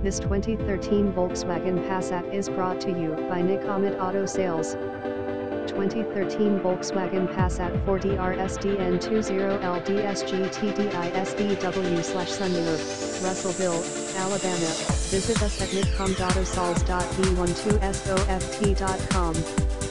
This 2013 Volkswagen Passat is brought to you by AHMED Auto Sales. 2013 Volkswagen Passat 40R SDN20L DSG TDI SEW/Sunroof, Russellville, Alabama. Visit us at midcom.osols.b12soft.com.